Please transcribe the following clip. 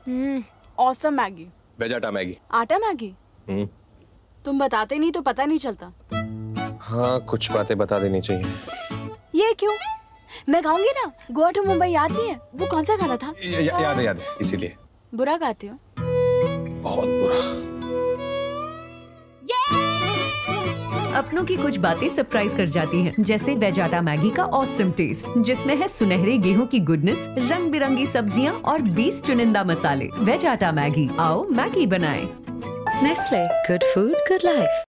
Awesome Maggi. Veg atta Maggi. Atta Maggi? तुम बताते नहीं तो पता नहीं चलता। हाँ, कुछ बातें बता देनी चाहिए। ये क्यों? मैं गाऊंगी ना, गोवा टू मुंबई याद नहीं है? वो कौन सा गाना था? याद है, इसीलिए। बुरा गाती हो? बहुत बुरा। अपनों की कुछ बातें सरप्राइज कर जाती हैं, जैसे वेज आटा मैगी का ऑसम टेस्ट, जिसमें है सुनहरे गेहूं की गुडनेस, रंग बिरंगी सब्जियां और 20 चुनिंदा मसाले। वेज आटा मैगी, आओ मैगी बनाएं। Nestle, good food good life.